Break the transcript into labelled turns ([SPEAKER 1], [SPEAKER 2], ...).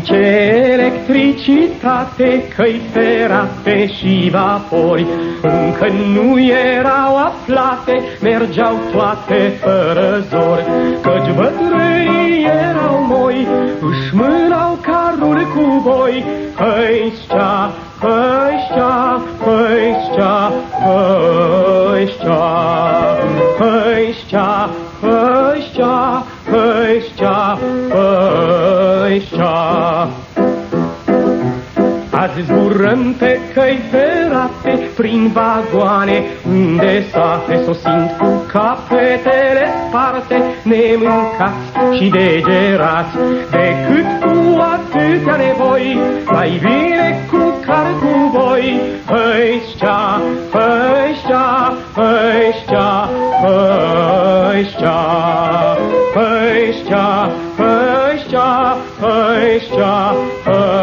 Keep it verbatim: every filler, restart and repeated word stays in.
[SPEAKER 1] Luce, electricitate, căi ferate și vapori încă nu erau aflate, mergeau toate fără zor, căci bătrânii erau moi, își mânau carul cu voi. Hăișcea, hăișcea, hăișcea, hăișcea, hăișcea, hăișcea, hăișcea, hăișcea. Azi zburăm pe căi ferate, prin vagoane îndesate, sosind cu capetele sparte, nemâncați și degerați, decât cu atâtea nevoi, mai bine cu car cu voi. Hăișcea, hăișcea, hăișcea, hăișcea, hăișcea, hăișcea, hăișcea, hăișcea.